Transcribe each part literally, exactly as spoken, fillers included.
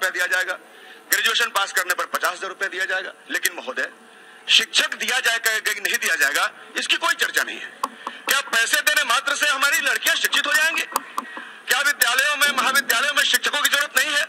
रुपया दिया जाएगा, ग्रेजुएशन पास करने पर पचास हजार रुपया दिया जाएगा। लेकिन महोदय, शिक्षक दिया जाएगा कि नहीं दिया जाएगा, इसकी कोई चर्चा नहीं है। क्या पैसे देने मात्र से हमारी लड़कियां शिक्षित हो जाएंगी? क्या विद्यालयों में, महाविद्यालयों में शिक्षकों की जरूरत नहीं है?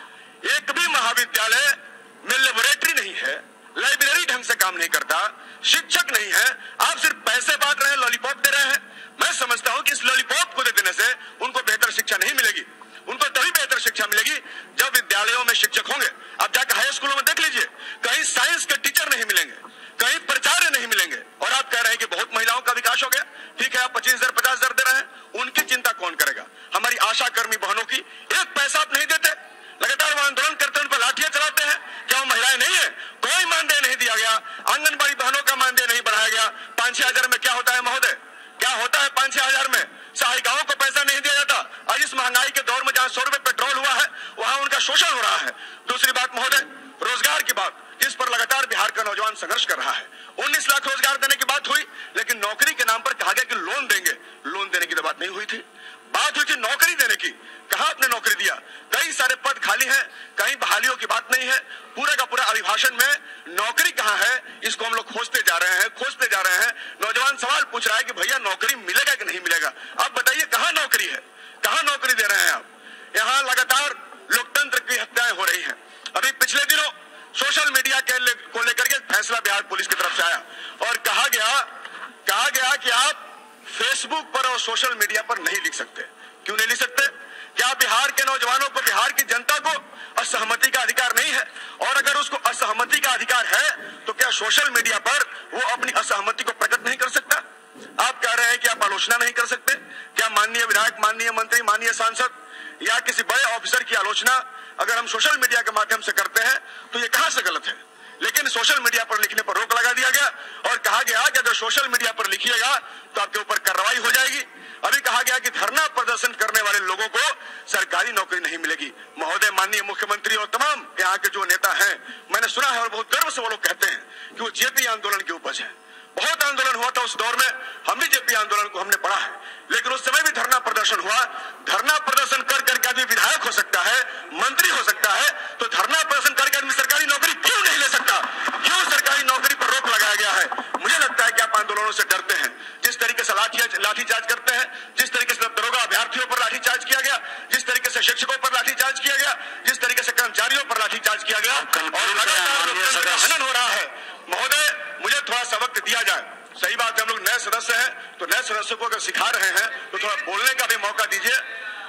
एक भी महाविद्यालय में लेबोरेटरी नहीं है, लाइब्रेरी ढंग से काम नहीं करता, शिक्षक नहीं है, आप सिर्फ पैसे बांट रहे हैं, लॉलीपॉप दे रहे हैं। मैं समझता हूं कि इस लॉलीपॉप को दे देने से उनको बेहतर शिक्षा नहीं मिलेगी। उनको तभी बेहतर शिक्षा मिलेगी जब विद्यालयों में शिक्षक होंगे। अब जाकर हाई स्कूलों में देख लीजिए, कहीं साइंस के टीचर नहीं मिलेंगे, कहीं प्राचार्य नहीं मिलेंगे, और आप कह रहे हैं कि बहुत महिलाओं का विकास हो गया। ठीक है, आप पच्चीस हजार पचास हजार दे रहे हैं, उनकी चिंता कौन करेगा? हमारी आशा कर्मी बहनों की एक पैसा आप नहीं देते, लगातार वो आंदोलन करते हैं, उन पर लाठियां चलाते हैं। क्या वो महिलाएं नहीं है? कोई मानदेय नहीं दिया गया, आंगनबाड़ी बहनों का मानदेय नहीं बढ़ाया गया। पांच छह हजार में क्या होता है महोदय? क्या होता है पांच छह हजार में? सहायिकाओं को पैसा नहीं दिया जाता। आज इस महंगाई के दौर में जहां सौ रुपए पेट्रोल हुआ है, वहां उनका शोषण हो रहा है। दूसरी बात महोदय, रोजगार की बात, जिस पर लगातार बिहार का नौजवान संघर्ष कर रहा है। उन्नीस लाख रोजगार देने की बात हुई, लेकिन नौकरी के नाम पर कहा गया कि लोन देंगे। लोन देने की तो बात नहीं हुई थी, बात हुई थी नौकरी देने की। कहां आपने नौकरी दिया? कई सारे पद खाली हैं, कहीं बहालियों की बात नहीं है। पूरा का पूरा अभिभाषण में नौकरी कहां है, इसको हम लोग खोजते जा रहे हैं, खोजते जा रहे हैं। नौजवान सवाल पूछ रहा है कि भैया नौकरी मिलेगा कि नहीं मिलेगा? आप बताइए, कहां नौकरी है? कहां नौकरी दे रहे हैं आप? यहां लगातार लोकतंत्र की हत्याएं हो रही हैं। अभी पिछले दिनों सोशल मीडिया के ले, को लेकर के फैसला बिहार पुलिस की तरफ से आया और कहा गया कहा गया कि आप फेसबुक पर और सोशल मीडिया पर नहीं लिख सकते। क्यों नहीं लिख सकते? क्या बिहार के नौजवानों को, बिहार की जनता को असहमति का अधिकार नहीं है? और अगर उसको असहमति का अधिकार है तो क्या सोशल मीडिया पर वो अपनी असहमति को प्रकट नहीं कर सकता? आप कह रहे हैं कि आप आलोचना नहीं कर सकते। क्या माननीय विधायक, माननीय मंत्री, माननीय सांसद या किसी बड़े ऑफिसर की आलोचना अगर हम सोशल मीडिया के माध्यम से करते हैं तो ये कहां से गलत है? लेकिन सोशल मीडिया पर लिखने पर रोक लगा दिया गया और कहा गया कि अगर सोशल मीडिया पर लिखिएगा तो आपके ऊपर कार्रवाई हो जाएगी। अभी कहा गया कि धरना प्रदर्शन करने वाले लोगों को सरकारी नौकरी नहीं मिलेगी। महोदय, माननीय मुख्यमंत्री और तमाम यहाँ के जो नेता हैं, मैंने सुना है और बहुत गर्व से वो लोग कहते हैं कि वो जेपी आंदोलन की उपज है। बहुत आंदोलन हुआ था उस दौर में, हम भी जेपी आंदोलन को हमने पढ़ा है, लेकिन उस समय भी धरना प्रदर्शन हुआ। धरना प्रदर्शन कर करके आदमी विधायक हो सकता है, मंत्री हो सकता है, तो धरना प्रदर्शन करके आदमी सरकारी नौकरी क्यों नहीं ले सकता? क्यों सरकारी नौकरी पर रोक लगाया गया है? मुझे लगता है कि आप आंदोलनों से डरते हैं। जिस तरीके से लाठीचार्ज करते हैं, जिस तरीके से दरोगा अभ्यर्थियों पर लाठीचार्ज किया गया, जिस तरीके से शिक्षकों पर लाठीचार्ज किया गया, जिस तरीके से कर्मचारियों पर लाठीचार्ज किया गया और लगातार हनन हो रहा है, महोदय मुझे थोड़ा सा वक्त दिया जाए। सही बात है, हम लोग नए सदस्य हैं, तो नए सदस्यों को अगर सिखा रहे हैं तो थोड़ा बोलने का भी मौका दीजिए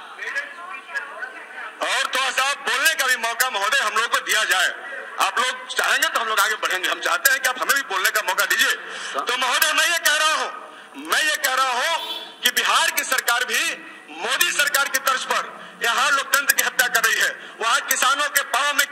और थोड़ा सा बोलने का भी मौका महोदय हम लोग को दिया जाए। आप लोग चाहेंगे तो हम लोग आगे बढ़ेंगे, हम चाहते हैं कि आप हमें भी बोलने का मौका दीजिए। तो महोदय, मैं ये कह रहा हूं मैं ये कह रहा हूं कि बिहार की सरकार भी मोदी सरकार की तर्ज पर यहाँ लोकतंत्र की हत्या कर रही है। वहां किसानों के पांव में